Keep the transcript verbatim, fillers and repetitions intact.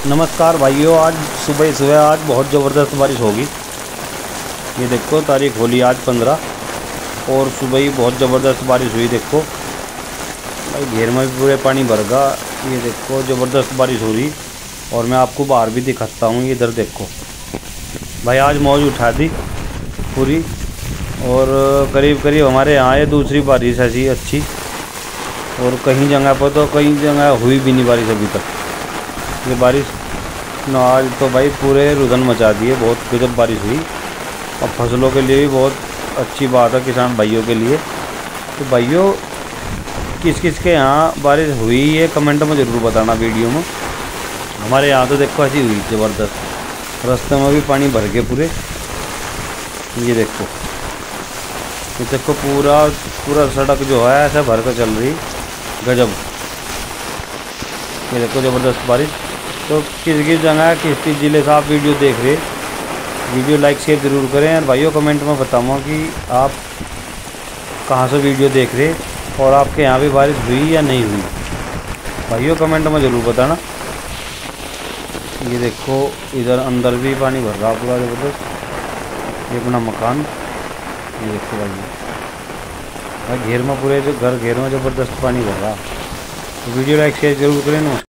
नमस्कार भाइयों, आज सुबह सुबह आज बहुत ज़बरदस्त बारिश होगी। ये देखो तारीख होली आज पंद्रह और सुबह ही बहुत ज़बरदस्त बारिश हुई। देखो भाई घेर में भी पूरे पानी भर गया। ये देखो ज़बरदस्त बारिश हो रही और मैं आपको बाहर भी दिखाता हूँ। इधर देखो भाई आज मौज उठा दी पूरी और करीब करीब हमारे यहाँ ये दूसरी बारिश ऐसी अच्छी, और कहीं जगह पर तो कई जगह हुई भी नहीं बारिश अभी तक। ये बारिश न आज तो भाई पूरे रुदन मचा दिए, बहुत गजब बारिश हुई और फसलों के लिए भी बहुत अच्छी बात है किसान भाइयों के लिए। तो भाइयों किस किस के यहाँ बारिश हुई है कमेंट में ज़रूर बताना वीडियो में। हमारे यहाँ तो देखो ऐसी हुई ज़बरदस्त, रास्ते में भी पानी भर के पूरे। ये देखो ये देखो पूरा पूरा सड़क जो है ऐसा भर कर चल रही, गजब। ये देखो ज़बरदस्त बारिश। तो किस किस जगह किस किस ज़िले से आप वीडियो देख रहे, वीडियो लाइक शेयर ज़रूर करें। और भाइयों कमेंट में बताऊँगा कि आप कहाँ से वीडियो देख रहे और आपके यहाँ भी बारिश हुई या नहीं हुई। भाइयों कमेंट में ज़रूर बताना। ये देखो इधर अंदर भी पानी भर रहा पूरा ज़बरदस्त, ये अपना मकान। ये देखो भाई घेर में पूरे जो घर घेर में ज़बरदस्त पानी भर रहा। तो वीडियो लाइक शेयर ज़रूर करें।